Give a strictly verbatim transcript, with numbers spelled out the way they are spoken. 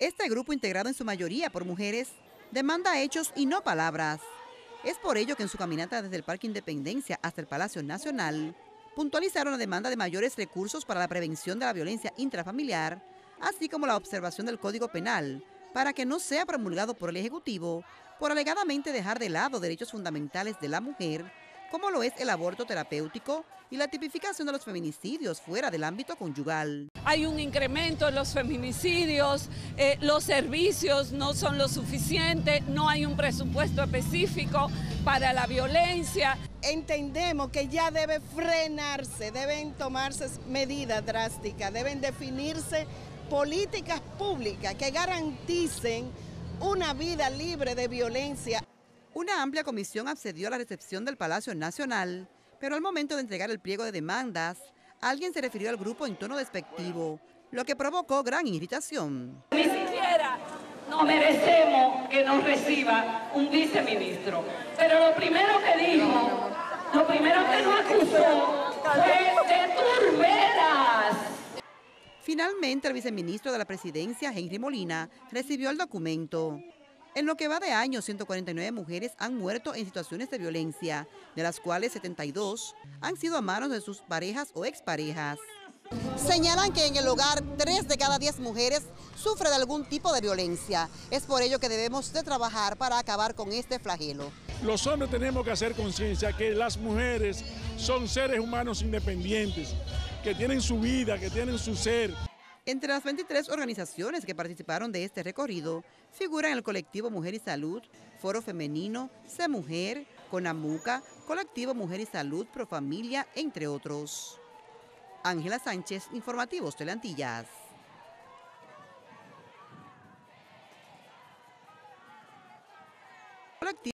Este grupo, integrado en su mayoría por mujeres, demanda hechos y no palabras. Es por ello que en su caminata desde el Parque Independencia hasta el Palacio Nacional, puntualizaron la demanda de mayores recursos para la prevención de la violencia intrafamiliar, así como la observación del Código Penal, para que no sea promulgado por el Ejecutivo por alegadamente dejar de lado derechos fundamentales de la mujer, como lo es el aborto terapéutico y la tipificación de los feminicidios fuera del ámbito conyugal. Hay un incremento en los feminicidios, eh, los servicios no son lo suficiente, no hay un presupuesto específico para la violencia. Entendemos que ya debe frenarse, deben tomarse medidas drásticas, deben definirse políticas públicas que garanticen una vida libre de violencia. Una amplia comisión accedió a la recepción del Palacio Nacional, pero al momento de entregar el pliego de demandas, alguien se refirió al grupo en tono despectivo, lo que provocó gran irritación. Ni siquiera no merecemos que nos reciba un viceministro, pero lo primero que dijo, lo primero que nos acusó fue de turberas. Finalmente, el viceministro de la Presidencia, Henry Molina, recibió el documento. En lo que va de año, ciento cuarenta y nueve mujeres han muerto en situaciones de violencia, de las cuales setenta y dos han sido a manos de sus parejas o exparejas. Señalan que en el hogar, tres de cada diez mujeres sufren de algún tipo de violencia. Es por ello que debemos de trabajar para acabar con este flagelo. Los hombres tenemos que hacer conciencia que las mujeres son seres humanos independientes, que tienen su vida, que tienen su ser. Entre las veintitrés organizaciones que participaron de este recorrido, figuran el Colectivo Mujer y Salud, Foro Femenino, C Mujer, CONAMUCA, Colectivo Mujer y Salud, Profamilia, entre otros. Ángela Sánchez, Informativos Teleantillas.